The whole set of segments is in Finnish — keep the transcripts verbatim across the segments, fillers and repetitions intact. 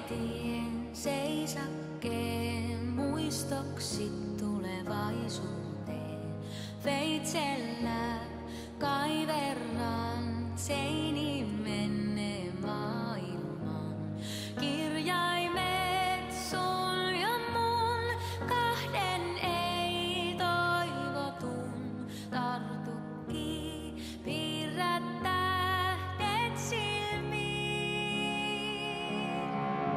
tien seisakkeen muistoksi tulevaisuuteen. Veitsellä kaiverran seiniin menneen maailman. Kirjaimet sun ja mun kahden ei toivotun tartukki piirrä tähdet silmiin.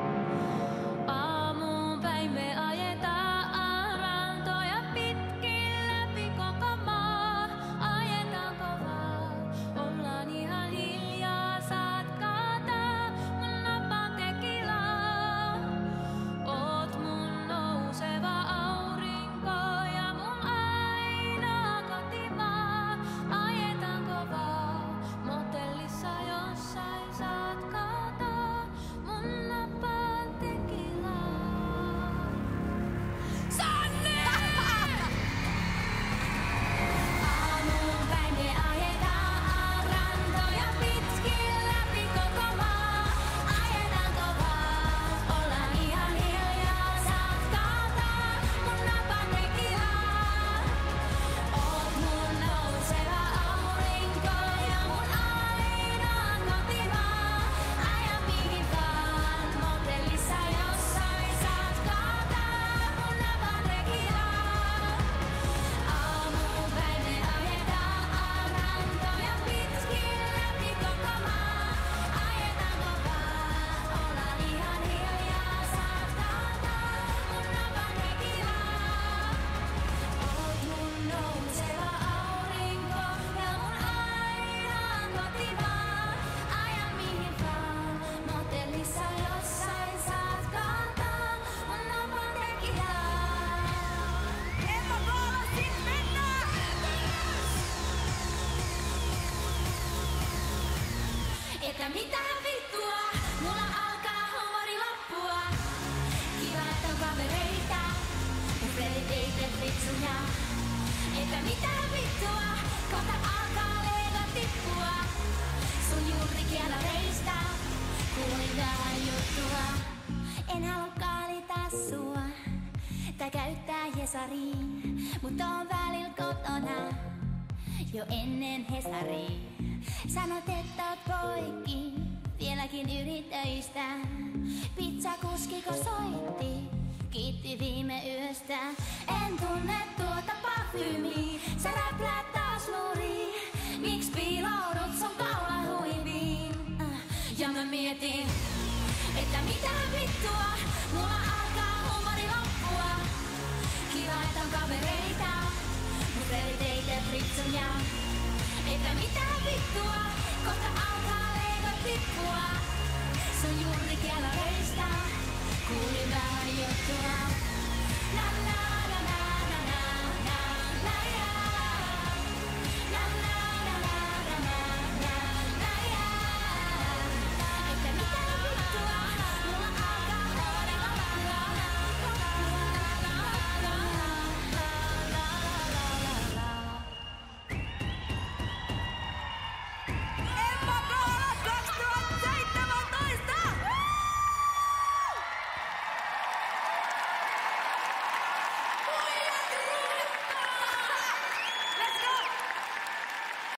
Aamupäin me ajetaan rantoja pitkin läpi koko maa. Ajetaan kovaa, ollaan ihan hiljaa, saat kaataa mun napan tekilaa. Oot mun nouseva aurinko ja mun ainoa kotimaa. Ajetaan kovaa, motellissa jossain saat kaataa mun napan tekilaa. Sanne! Aamupäin me ajetaan rantoja pitkin läpi koko maa. Ajetaan kovaa, ollaan ihan hiljaa, saat kaataa mun napan tekilaa. Oot mun nouseva aurinko ja mun ainoa kotimaa. Aja mihin vaan, motellissa jossain saat kaataa mun napan tekilaa. Aamupäin me ajetaan rantoja pitkin läpi koko maa. Ajetaan kovaa, ollaan ihan hiljaa, saat kaataa mun napan tekilaa. Oot mun nouseva aurinko ja mun ainoa kotimaa. Aja mihin vaan, motellissa jossain saat kaataa mun napan tekilaa. Emma Paula, sit mennään! Että mitään vittua, mulla alkaa huumori loppua. Kiva, että on kavereita, mun frendit ei tee vitsuja. Että mitään vittua, kohta alkaa leivä tippua. Sun juurikielareista kuulin vähän juttua. En halua kaalitaa sua tai käyttää Hesariin, mut on välillä kotona jo ennen Hesaria. Sanot, että oot poikki, vieläkin yritöistä. Pizzakuskiko soitti, kiitti viime yöstä. En tunne tuota parfyymiä, sä räpläät taas nuoriin. Miks piiloudut sun kaulahuiviin? Äh, Ja mä mietin, että mitä vittua, mulla alkaa huumori loppua. Kiva, että on kavereita, mut frendit ei tee vitsuja. Että mitä vittua, kohta alkaa leivät tippua. Sun juurikielareista kuulin vähän juttua. La la.